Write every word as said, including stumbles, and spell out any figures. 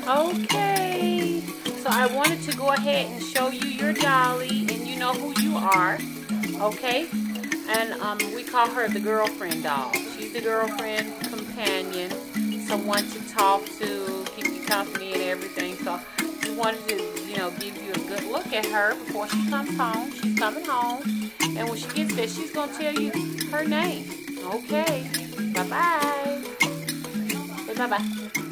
Okay. So I wanted to go ahead and show you your dolly, and you know who you are. Okay. And um, we call her the girlfriend doll. She's the girlfriend companion, someone to talk to, keep you company and everything. So we wanted to, you know, give you a good look at her before she comes home. She's coming home. And when she gets there, she's going to tell you her name. Okay. Bye-bye. Say bye-bye.